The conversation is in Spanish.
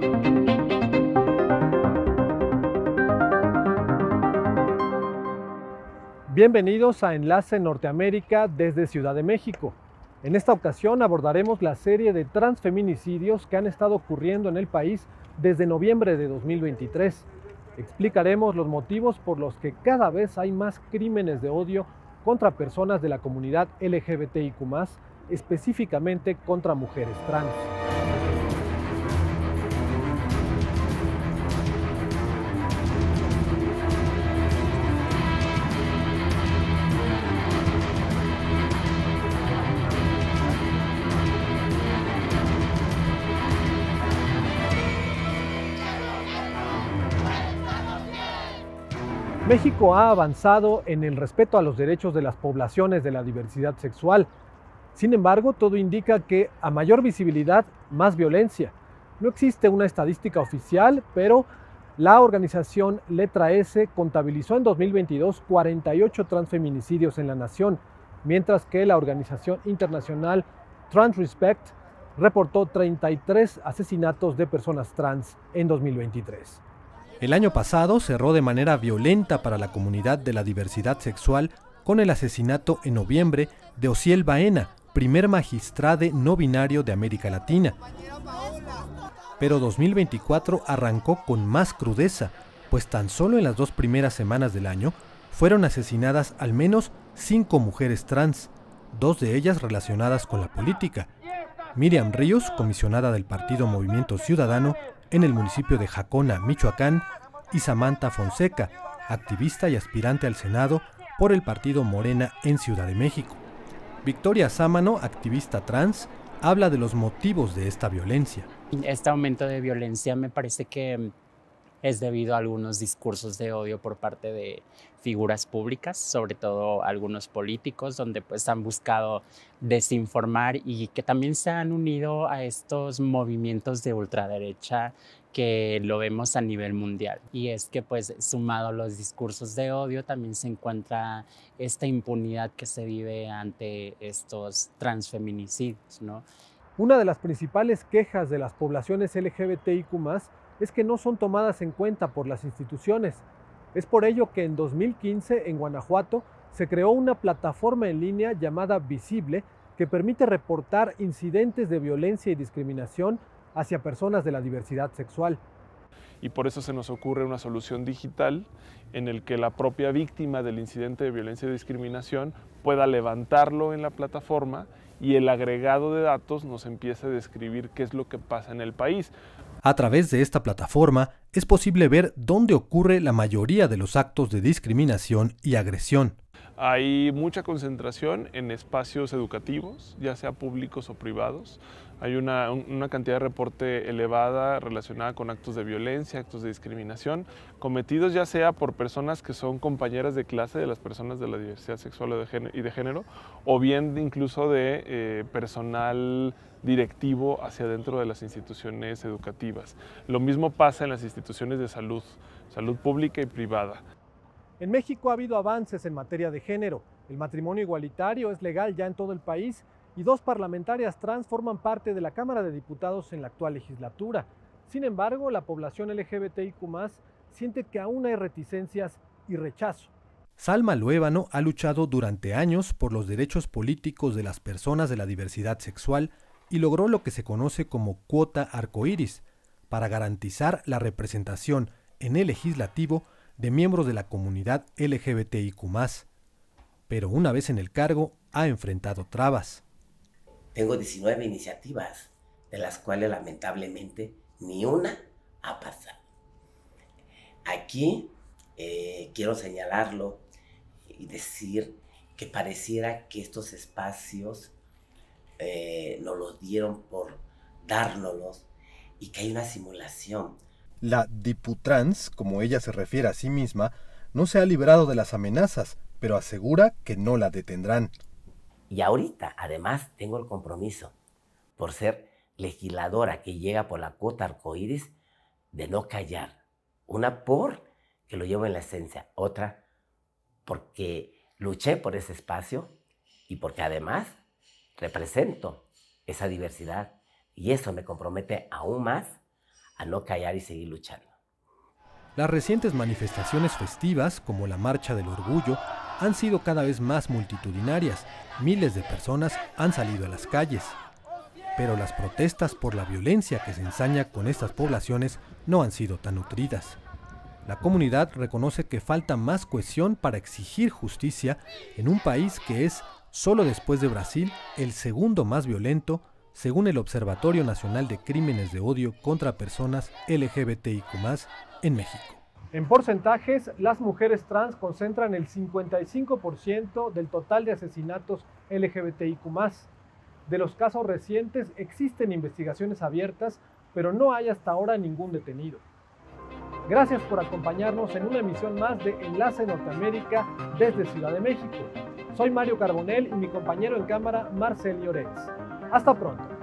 Bienvenidos a Enlace Norteamérica desde Ciudad de México. En esta ocasión abordaremos la serie de transfeminicidios que han estado ocurriendo en el país desde noviembre de 2023. Explicaremos los motivos por los que cada vez hay más crímenes de odio contra personas de la comunidad LGBTIQ+, específicamente contra mujeres trans. México ha avanzado en el respeto a los derechos de las poblaciones de la diversidad sexual. Sin embargo, todo indica que a mayor visibilidad, más violencia. No existe una estadística oficial, pero la organización Letra S contabilizó en 2022 48 transfeminicidios en la nación, mientras que la organización internacional Trans Respect reportó 33 asesinatos de personas trans en 2023. El año pasado cerró de manera violenta para la comunidad de la diversidad sexual con el asesinato en noviembre de Osiel Baena, primer magistrado no binario de América Latina. Pero 2024 arrancó con más crudeza, pues tan solo en las 2 primeras semanas del año fueron asesinadas al menos 5 mujeres trans, 2 de ellas relacionadas con la política. Miriam Ríos, comisionada del partido Movimiento Ciudadano en el municipio de Jacona, Michoacán, y Samantha Fonseca, activista y aspirante al Senado por el partido Morena en Ciudad de México. Victoria Sámano, activista trans, habla de los motivos de esta violencia. Este aumento de violencia me parece que es debido a algunos discursos de odio por parte de figuras públicas, sobre todo algunos políticos, donde pues han buscado desinformar y que también se han unido a estos movimientos de ultraderecha que lo vemos a nivel mundial. Y es que pues sumado a los discursos de odio también se encuentra esta impunidad que se vive ante estos transfeminicidios, ¿no? Una de las principales quejas de las poblaciones LGBTIQ+, es que no son tomadas en cuenta por las instituciones. Es por ello que en 2015, en Guanajuato, se creó una plataforma en línea llamada Visible que permite reportar incidentes de violencia y discriminación hacia personas de la diversidad sexual. Y por eso se nos ocurre una solución digital en el que la propia víctima del incidente de violencia y discriminación pueda levantarlo en la plataforma y el agregado de datos nos empiece a describir qué es lo que pasa en el país. A través de esta plataforma es posible ver dónde ocurre la mayoría de los actos de discriminación y agresión. Hay mucha concentración en espacios educativos, ya sea públicos o privados. Hay una cantidad de reporte elevada relacionada con actos de violencia, actos de discriminación, cometidos ya sea por personas que son compañeras de clase de las personas de la diversidad sexual y de género, o bien incluso de personal directivo hacia dentro de las instituciones educativas. Lo mismo pasa en las instituciones de salud pública y privada. En México ha habido avances en materia de género. El matrimonio igualitario es legal ya en todo el país y 2 parlamentarias trans forman parte de la Cámara de Diputados en la actual legislatura. Sin embargo, la población LGBTIQ+ siente que aún hay reticencias y rechazo. Salma Luébano ha luchado durante años por los derechos políticos de las personas de la diversidad sexual y logró lo que se conoce como cuota arcoíris, para garantizar la representación en el legislativo de miembros de la comunidad LGBTIQ+. Pero una vez en el cargo, ha enfrentado trabas. Tengo 19 iniciativas, de las cuales lamentablemente ni una ha pasado. Aquí quiero señalarlo y decir que pareciera que estos espacios nos los dieron por dárnoslos y que hay una simulación. La Diputrans, como ella se refiere a sí misma, no se ha librado de las amenazas, pero asegura que no la detendrán. Y ahorita, además, tengo el compromiso, por ser legisladora que llega por la cuota arcoíris, de no callar. Una por que lo llevo en la esencia, otra porque luché por ese espacio y porque además represento esa diversidad y eso me compromete aún más a no callar y seguir luchando. Las recientes manifestaciones festivas, como la Marcha del Orgullo, han sido cada vez más multitudinarias. Miles de personas han salido a las calles. Pero las protestas por la violencia que se ensaña con estas poblaciones no han sido tan nutridas. La comunidad reconoce que falta más cohesión para exigir justicia en un país que es, solo después de Brasil, el segundo más violento, según el Observatorio Nacional de Crímenes de Odio contra Personas LGBTIQ+, en México. En porcentajes, las mujeres trans concentran el 55% del total de asesinatos LGBTIQ+. De los casos recientes existen investigaciones abiertas, pero no hay hasta ahora ningún detenido. Gracias por acompañarnos en una emisión más de Enlace Norteamérica desde Ciudad de México. Soy Mario Carbonell y mi compañero en cámara, Marcel Llorens. Hasta pronto.